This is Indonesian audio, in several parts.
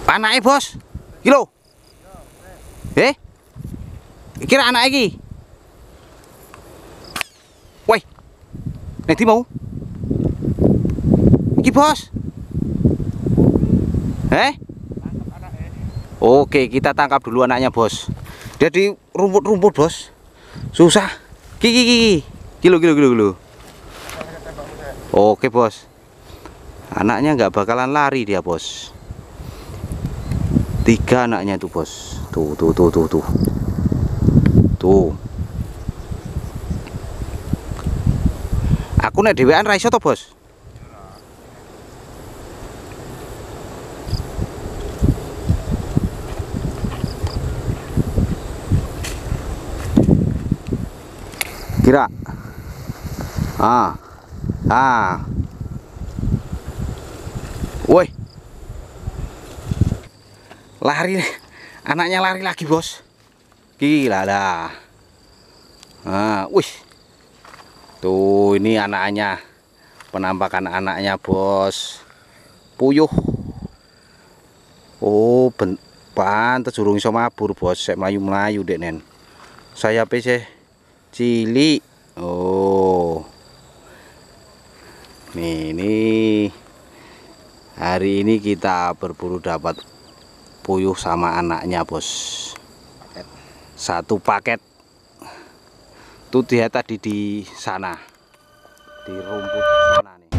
Anake, Bos. Iki lho. Kira anak iki. Woi. Nek mau. Iki, Bos. Oke, kita tangkap dulu anaknya, Bos. Dia di rumput-rumput, Bos. Susah. Ki. Kilo. Oke, Bos. Anaknya nggak bakalan lari dia, Bos. 3 anaknya itu, Bos. Tuh. Aku nek dhewean ra iso to, Bos? Kira. Woi. Lari. Anaknya lari lagi, Bos. Gila lah. Wih. Tuh, ini anaknya. Penampakan anaknya, Bos. Puyuh. Oh, pantes durung iso mabur, Bos. Sek mlayu-mlayu dek, Nen. Saya PC cilik. Oh. Nih. Hari ini kita berburu dapat puyuh sama anaknya, Bos. 1 paket. Tuh dia tadi di sana. Di rumput sana nih.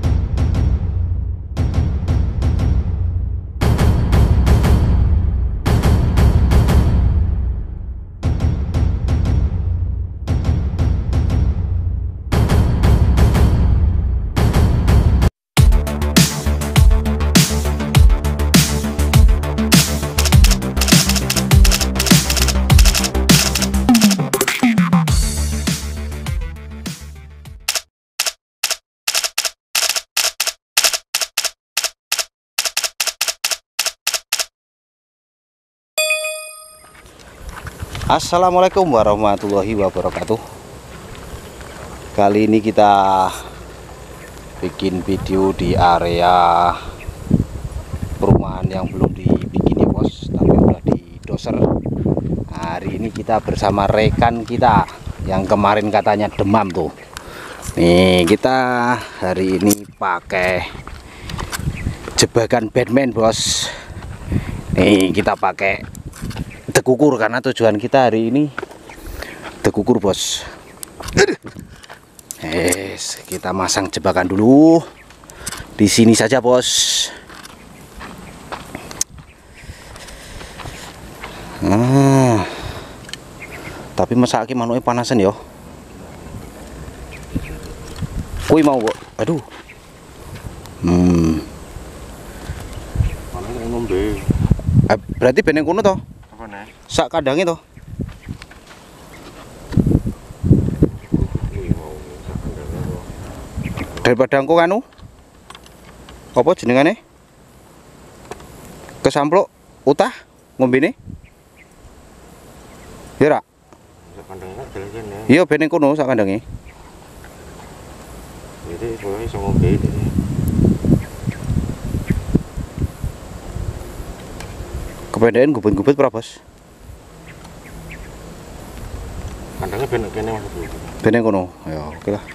Assalamualaikum warahmatullahi wabarakatuh. Kali ini kita bikin video di area perumahan yang belum dibikin ya, Bos, tapi udah didoser. Hari ini kita bersama rekan kita yang kemarin katanya demam tuh. Nih, kita hari ini pakai jebakan Batman, Bos. Nih, kita pakai dekukur karena tujuan kita hari ini dekukur, Bos. Kita masang jebakan dulu di sini saja, Bos. Tapi mesake manuke panasan yo. Kuwi mau kok. Aduh. Panas ngombe. Berarti beneng kono toh? Sak kandangnya toh. Daripada engko kanu apa jenengane kesamplok utah ngombene ya ra? Iya beneng kono sak kandange. Jadi boleh iso ngombe iki. Kepedean gubet-gubet pra, Bos? Kandangnya benek kene maksudku. Beneng kono. Ya oke lah.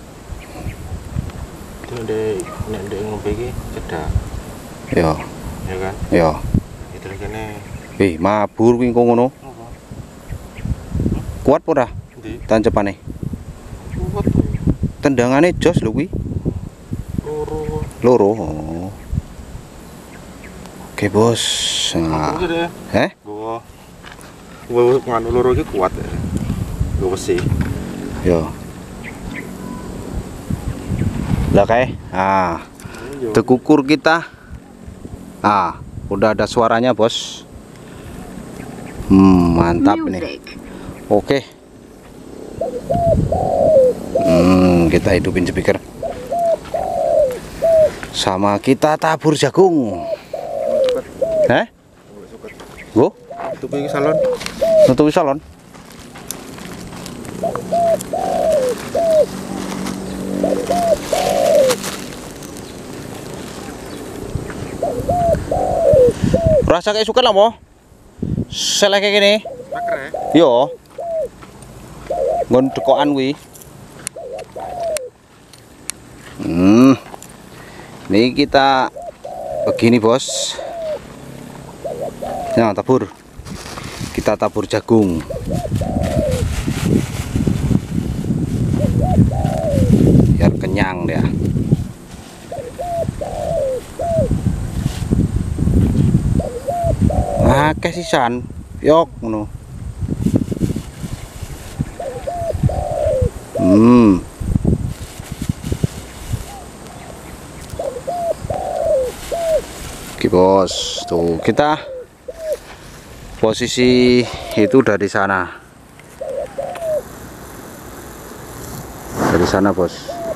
Nek ndek ngombe iki cedak. Ya. Ya kan? Ya. Itu kene. Mabur kuwi ngono. Kuat apa ora? Ndi? Tancepane. Kuat. Tendangane jos lho kuwi. Loro. Oh. Oke, Bos. Nah. Gua nganu loro iki kuat ya. Gua besi. Yo. Lah kae. Dekukur kita. Udah ada suaranya, Bos. Mantap nih. Oke. Kita hidupin speaker. Sama kita tabur jagung. Go? Tutupi salon. Tutupi salon. Rasa kayak suka lah mo. Selek kayak gini. Makre. Yo. Ngon dekokan kuwi. Ini kita begini, Bos. Nah, tabur. Kita tabur jagung. Biar kenyang ya. Akeh sisan, yok ngono. Oke, Bos. Tuh, kita posisi itu dari sana. Dari sana, Bos.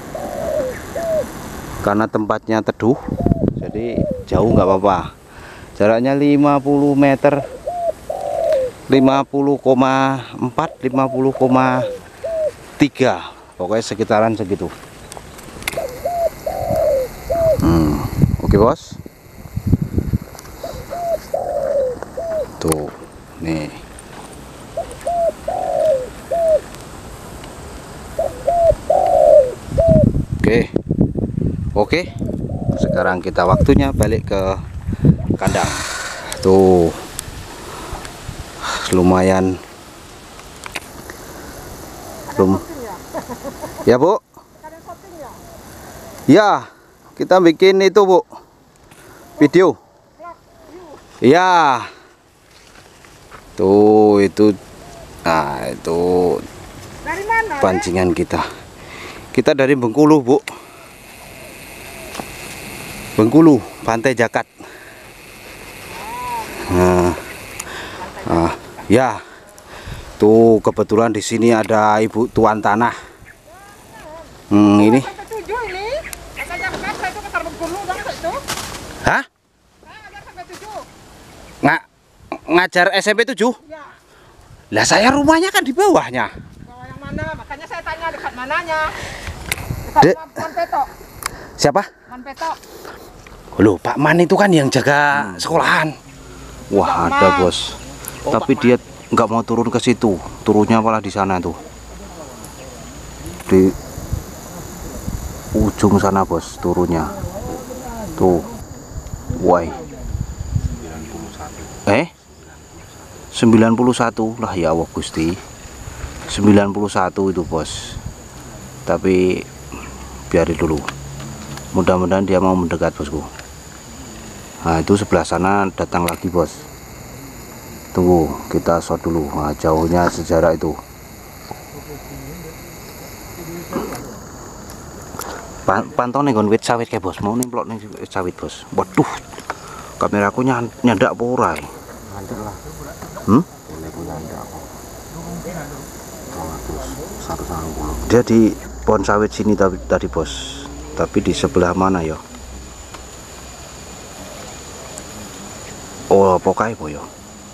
Karena tempatnya teduh, jadi jauh nggak apa-apa. Jaraknya 50 meter, 50,4, 50,3, pokoknya sekitaran segitu. Oke, Bos. Tuh, nih. Oke. Sekarang kita waktunya balik ke kandang. Tuh, lumayan belum ya, Bu? Ya, kita bikin itu, Bu, video. Ya, tuh itu. Nah, itu dari mana, pancingan kita dari Bengkulu, Bu. Bengkulu, Pantai Jakat. Ya, tuh kebetulan di sini ada Ibu Tuan Tanah. Ini. Hah? Ngajar SMP 7? Ya. Lah, saya rumahnya kan di bawahnya. Bawah yang mana? Makanya saya tanya dekat mananya. Dekat Manpetok. Siapa? Manpetok. Loh, Pak Man itu kan yang jaga sekolahan. Wah, ada, Bos. Tapi dia nggak mau turun ke situ. Turunnya malah di sana tuh. Di ujung sana, Bos, turunnya. Tuh. Woi. 91 lah ya Allah Gusti. 91 itu, Bos. Tapi biarin dulu. Mudah-mudahan dia mau mendekat, Bosku. Nah, itu sebelah sana datang lagi, Bos. Tunggu, kita shot dulu. Nah, jauhnya sejarah itu. Pantau nih wit sawit kayak, Bos. Mau nimplok nih sawit, Bos. Waduh, kameraku nyandak apa ora? Nyandak lah. Dia di pohon sawit sini tadi, Bos. Tapi di sebelah mana ya? Oh, pokoknya boyo.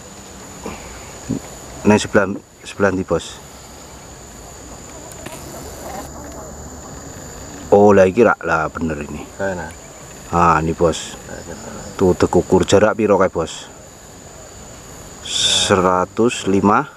Nah, sebelah di, Bos. Oh, lah iki lah bener ini. Kayaknya. Ah, ini, Bos. Tuh tekukur jarak piro kae, Bos? 105.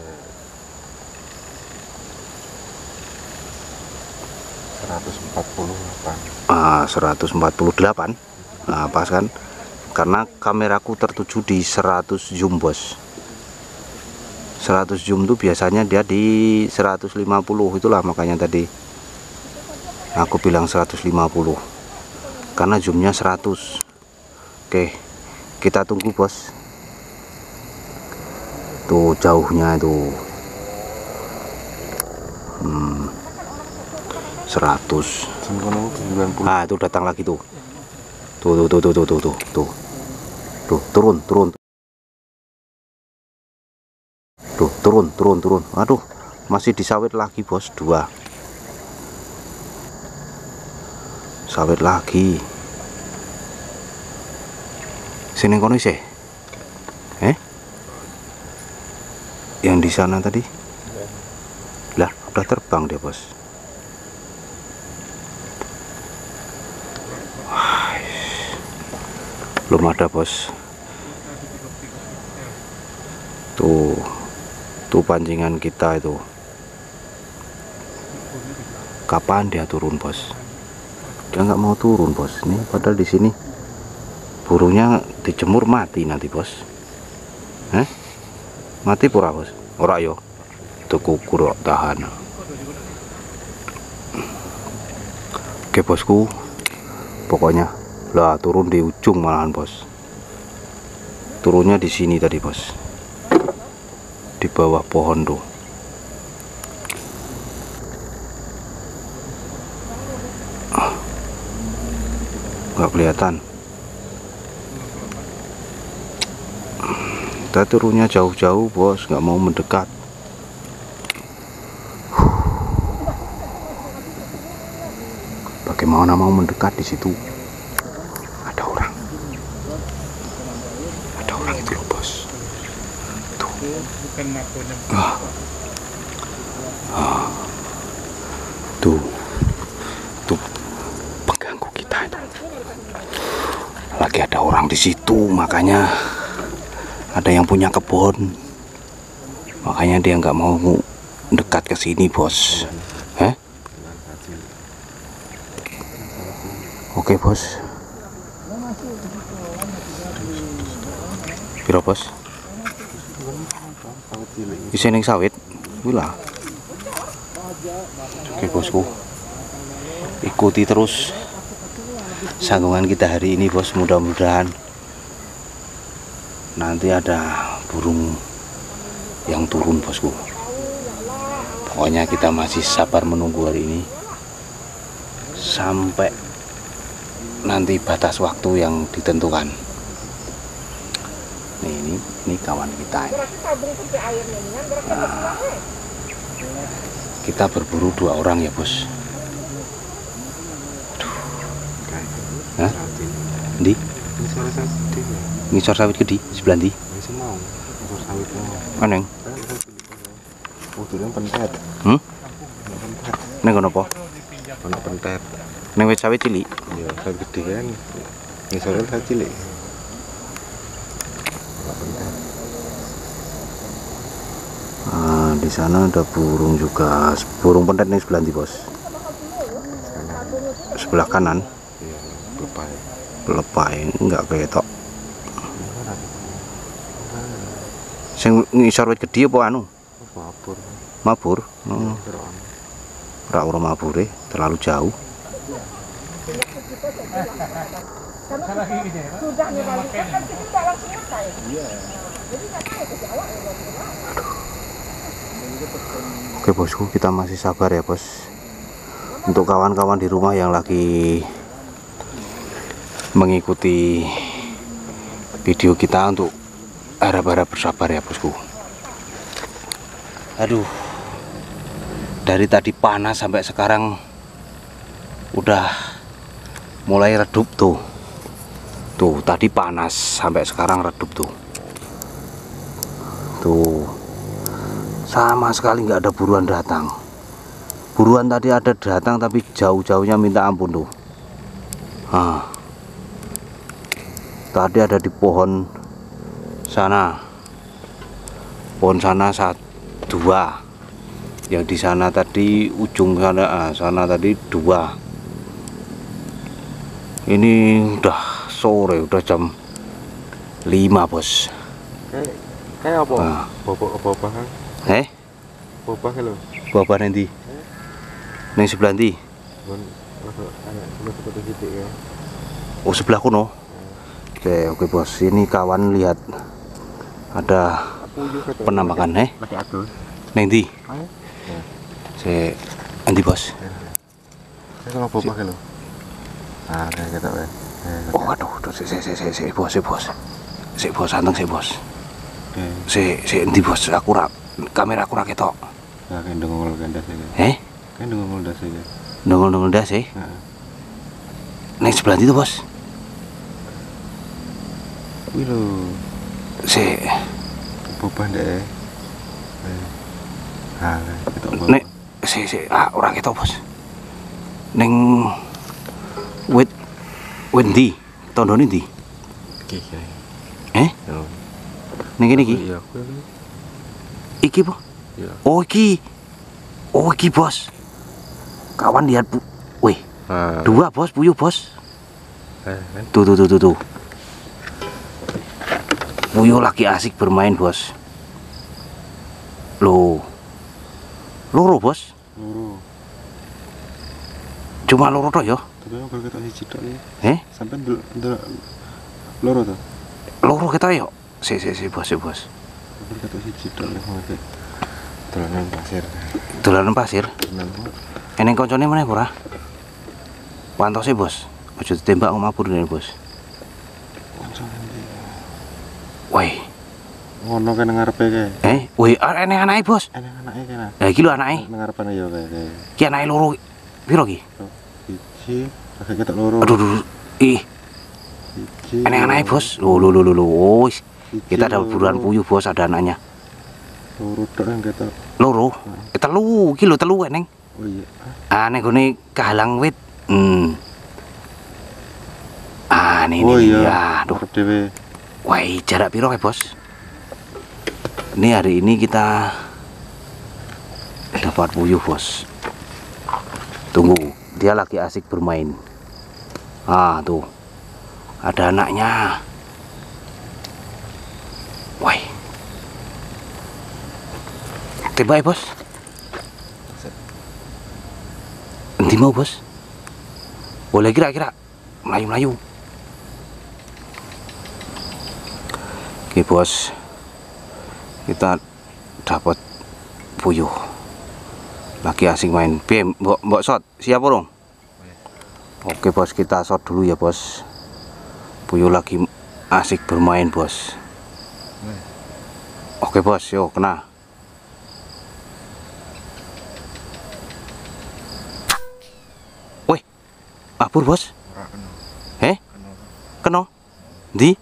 148. Nah, pas kan? Karena kameraku tertuju di 100 zoom, Bos. 100 zoom tuh biasanya dia di 150, itulah makanya tadi aku bilang 150. Karena zoomnya 100. Oke, kita tunggu, Bos. Tuh jauhnya itu 100. Ah, itu datang lagi tuh. Tuh. Tuh, turun. Tuh, turun. Aduh, masih disawit lagi, Bos. 2. Sawit lagi. Sini kono sih. Yang di sana tadi. Lah, udah terbang dia, Bos. Belum ada, Bos. Tuh pancingan kita itu. Kapan dia turun, Bos? Dia nggak mau turun, Bos. Ini padahal di sini burungnya dijemur mati nanti, Bos. Mati pura, Bos? Ora yo. Itu kukur tahan. Oke, Bosku. Pokoknya lah turun di ujung malahan, Bos. Turunnya di sini tadi, Bos. Di bawah pohon tuh. Nggak kelihatan. Kita turunnya jauh-jauh, Bos, nggak mau mendekat. Bagaimana mau mendekat di situ? Ada orang. Ada orang itu loh, Bos. Tuh. Tuh. Tuh. Pengganggu kita itu. Lagi ada orang di situ, makanya ada yang punya kebun. Makanya dia nggak mau dekat ke sini, Bos. Oke, Bos. Piro, Bos? Isi ning sawit. Wila. Oke, Bosku. Ikuti terus sanggungan kita hari ini, Bos. Mudah-mudahan nanti ada burung yang turun, Bosku. Pokoknya kita masih sabar menunggu hari ini sampai nanti batas waktu yang ditentukan. Nih, ini kawan kita. Nah, kita berburu 2 orang ya, Bos. Hah? Di? Ngisor sawit gede sebelah ndi? Aneng. Pentet. Neng kono apa? Ono pentet. Neng wit sawit cilik. Ya, sawit gede kan. Ngisornya sawit cilik. Di sana ada burung juga. Burung pentet nih sebelah ndi, Bos? Sebelah kanan. Iya, lepai. Lepai enggak ketok. Sing ngisor wit gede apa anu? Mabur. Mabur. Ora mabure, terlalu jauh. Oke, Bosku, kita masih sabar ya, Bos. Untuk kawan-kawan di rumah yang lagi mengikuti video kita, untuk harap-harap bersabar ya, Bosku. Aduh, dari tadi panas sampai sekarang udah mulai redup tuh. Tuh, tadi panas sampai sekarang redup tuh. Tuh, sama sekali nggak ada buruan datang. Buruan tadi ada datang tapi jauh-jauhnya minta ampun tuh. Tadi ada di pohon sana. Pohon sana 2. Yang di sana tadi ujung sana tadi 2. Ini udah sore, udah jam 5, Bos. Kayak apa? Bobah kan? Bobah lho. Bobah nanti. Neng sebelah ndi? Oh, sebelah kuno. Oke, Bos. Ini kawan lihat ada penampakan, neng ndi? Endi, Bos? Sama bobah lho. Ah, kayak gitu ya. Oh, aduh, Bos. Bos, santeng Bos. Endi, Bos? Kamera aku ra ketok. Ya, kayak ndongol gandas ya. Kayak ndongol das ya. Ndongol das ya. Neng sebelah itu, Bos. Wih lho. Bobah ndek. Nek ora ketok, Bos. Neng wit ndi? Tandane ndi? Iki. Neng kene iki. Iya, Iki po? Iya. Oh iki. Oh iki bos. Kawan lihat wih. Nah, 2 bos, puyuh bos. kan? Tuh. Puyuh lagi asik bermain bos. Loh. Loro bos. Loro. Cuma loro toh ya? Tapi aku ketok siji tok ya. Sampai loro to. Loro kita yuk. Si bos. Aku ketok siji tok ya ngene. Dolanan pasir. Dolanan pasir. Tenan kok. Eneng koncone meneh ora? Pantose bos. Aja ditembak ngomabur nih bos. Woi. Ngono kene ngarepe kae. Woi, eneng anake bos. Eneng anake kene. Lah iki lho anake. Nang ngarepane ya kae. Ki anake loro. Piro ki? Siji, lagi ketok loro. Aduh. Ih, Siji. eneng anake bos. Loh. Wis. Kita ada buruan puyuh bos, ada anaknya. Loro tok yang ketok. Loro. Telu, iki lho telu eneng. Oh iya. Nek gone kehalang wit. Ini. Oh iya. Aduh. Dewe. Wah, jarak piro ya bos? Ini hari ini kita dapat puyuh bos. Tunggu, dia lagi asik bermain. Tuh, ada anaknya. Wah, tembak ya bos? Nanti mau bos? Boleh kira-kira melayu-melayu. Oke bos, kita dapat puyuh lagi asik main. Mbok shot siap burung? Oke bos, kita shot dulu ya bos. Puyuh lagi asik bermain bos. Oke bos, yuk kena. Wih, abur bos? Kena? Di?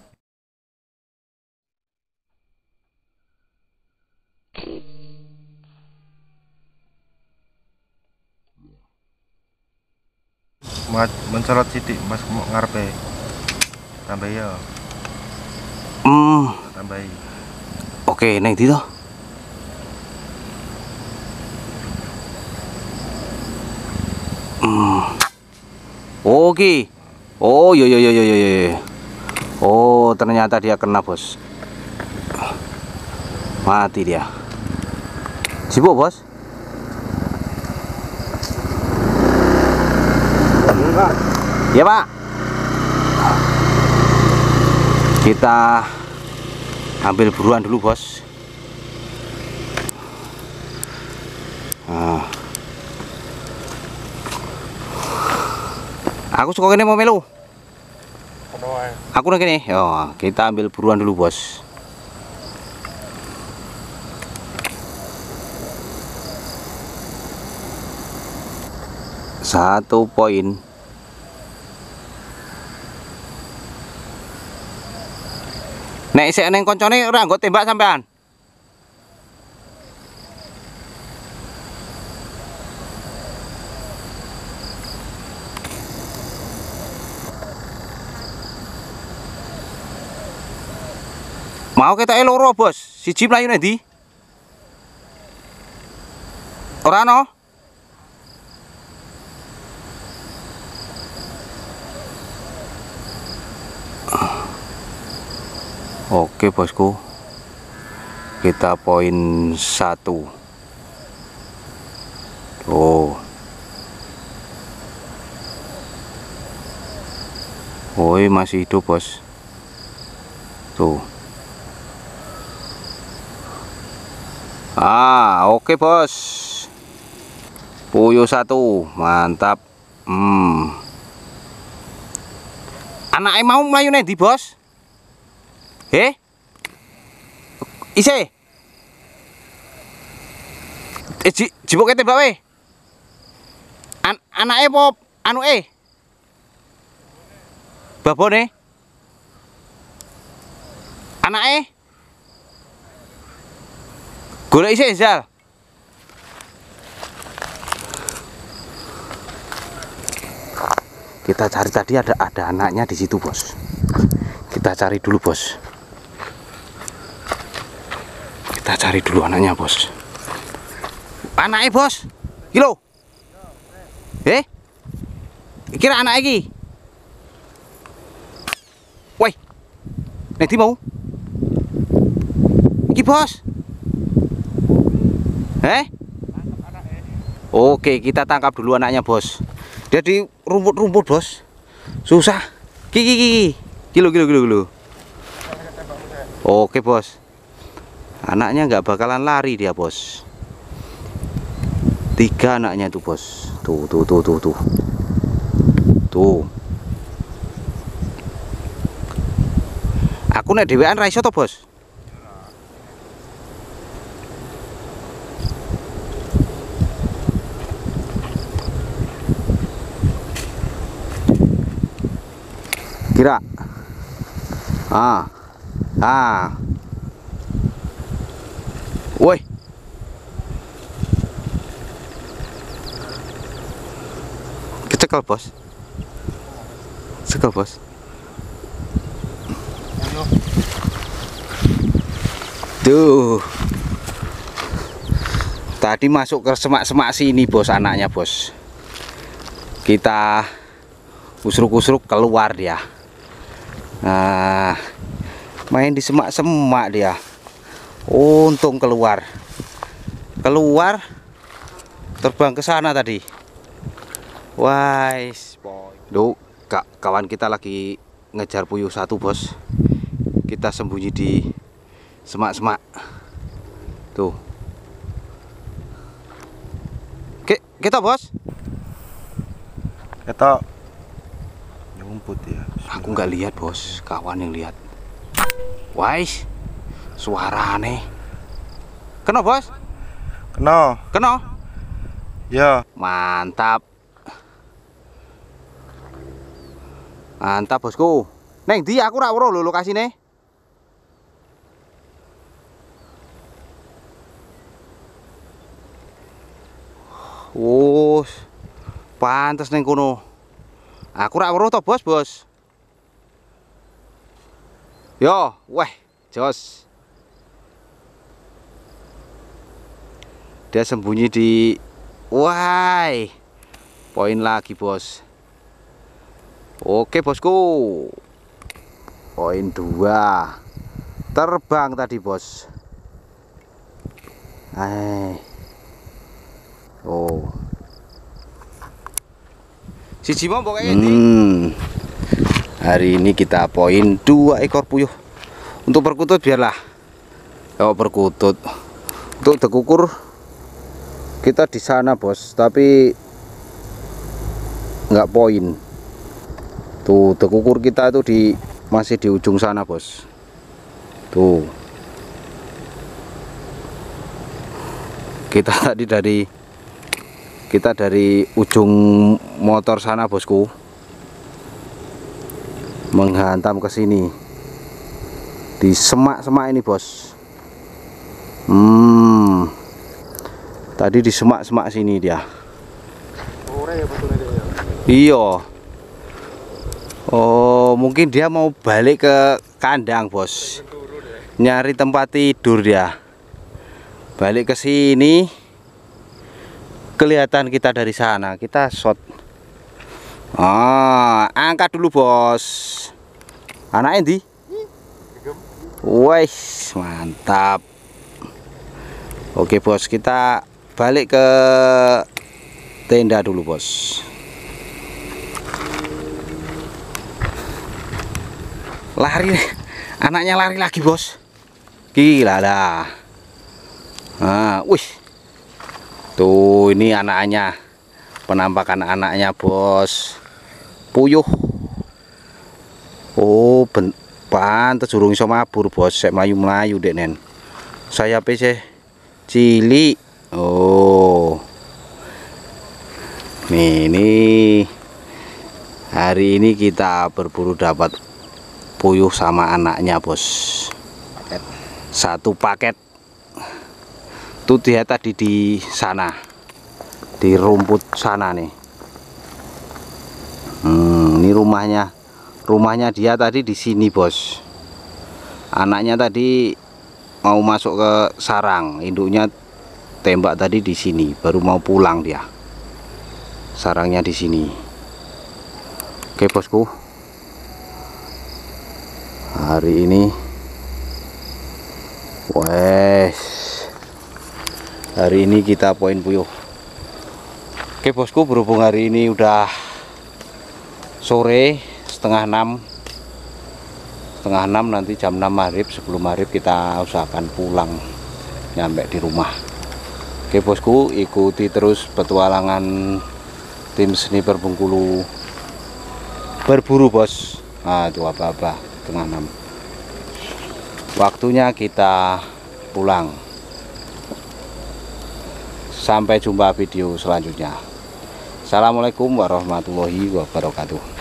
Mencolot sidik Mas ngarepe. Tambah ya. Tambahi. Oke, neng di toh. Oke. Oh, yo. Oh, ternyata dia kena, bos. Mati dia. Sibuk, bos? Ya, Pak. Kita ambil buruan dulu, bos. Aku suka gini mau melu. Aku nang gini. Yo, kita ambil buruan dulu, bos. Satu poin. Nek isih neng koncone ora nggo tembak sampean. Mau ketoke loro, bos. Siji mlayune ndi? Ora no? Oke bosku, kita poin 1. Oh, woi masih hidup bos. Tuh. Oke bos. Puyuh 1, mantap. Anake mau mlayu nek ndi bos? Ise. Jiboke tembak we. Anake apa anuke? Babone? Anake? Golek ise, Zal. Kita cari tadi ada anaknya di situ, bos. Kita cari dulu, bos. Kita Kita cari dulu anaknya, bos. Anaknya, bos. Kilo. Kira anak iki. Woi. Nek di mau. Iki, bos. Oke, kita tangkap dulu anaknya, bos. Dia di rumput-rumput, bos. Susah. Kiki. Kilo. Oke, bos. Anaknya nggak bakalan lari dia, bos. 3 anaknya tuh, bos. Tuh. Aku nek dhewean ra iso to, bos. Kira. Woi. Kecekel, bos. Cekel, bos. Tuh. Tadi masuk ke semak-semak sini, bos, anaknya, bos. Kita usruk-usruk keluar dia. Nah, main di semak-semak dia. Untung keluar terbang ke sana tadi. Wais, boy. Kawan kita lagi ngejar puyuh satu, bos. Kita sembunyi di semak-semak. Tuh. Kita, bos. Kita nyumput ya. Aku nggak lihat, bos. Kawan yang lihat. Wais. Suara aneh. Kena, bos? Kena? Ya. Mantap, bosku. Neng di aku ora weruh lho lokasine. Pantes neng kono. Aku ora weruh to, bos. Yo, jos. Dia sembunyi di poin lagi, bos. Oke, bosku. Poin 2. Terbang tadi, bos. Siji mau pokoknya hari ini kita poin 2 ekor puyuh. Untuk perkutut biarlah. Perkutut. Untuk dekukur kita di sana, bos, tapi nggak poin. Tuh, dekukur kita itu masih di ujung sana, bos. Tuh. Kita dari ujung motor sana, bosku, menghantam ke sini di semak-semak ini, bos. Tadi di semak-semak sini dia. Iya. Mungkin dia mau balik ke kandang, bos. Nyari tempat tidur dia. Balik ke sini. Kelihatan kita dari sana. Kita shot. Angkat dulu, bos. Anaknya di. Wais, mantap. Oke, bos, kita balik ke tenda dulu, bos. Lari, anaknya lari lagi, bos. Gila dah. Tuh, ini anaknya. Penampakan anaknya, bos. Puyuh. Pantes durung iso mabur, bos. Sek mlayu-mlayu dek, nen. Saya PC cilik. Ini hari ini kita berburu dapat puyuh sama anaknya, bos. Satu paket. Tuh dia tadi di sana, di rumput sana nih. Ini rumahnya dia tadi di sini, bos. Anaknya tadi mau masuk ke sarang. Induknya tembak tadi di sini, baru mau pulang dia. Sarangnya di sini. Oke bosku, hari ini hari ini kita poin puyuh. Oke bosku, berhubung hari ini udah sore setengah 6 nanti jam 6 maghrib, sebelum maghrib kita usahakan pulang nyampe di rumah. Oke bosku, ikuti terus petualangan tim Sniper Bengkulu berburu bos. Nah itu apa-apa setengah 6, waktunya kita pulang. Sampai jumpa video selanjutnya. Assalamualaikum warahmatullahi wabarakatuh.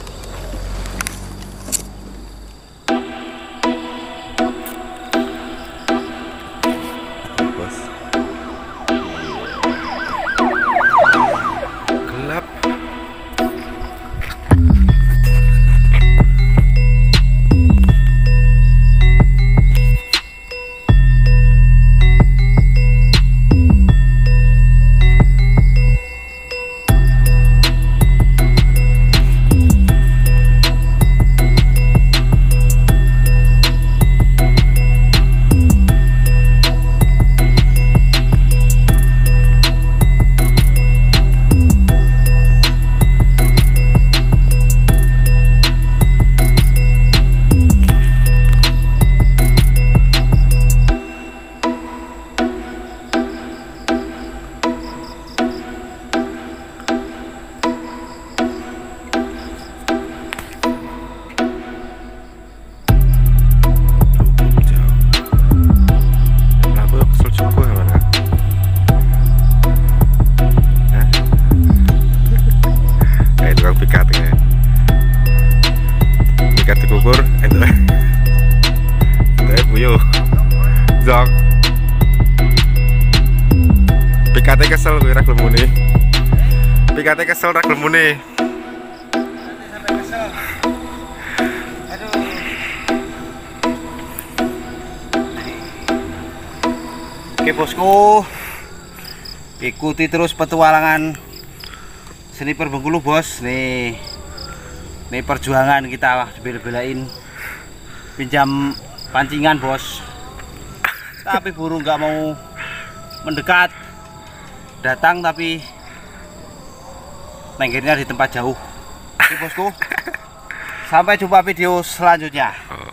Pikat dikukur itu puyuh zok pikatnya kesel gue rak lemuni, pikatnya kesel rak lemuni. Oke bosku, ikuti terus petualangan Sniper Bengkulu bos. Nih perjuangan kita bela-belain pinjam pancingan bos, tapi burung nggak mau mendekat, datang tapi menggirnya di tempat jauh. Oke bosku, sampai jumpa video selanjutnya.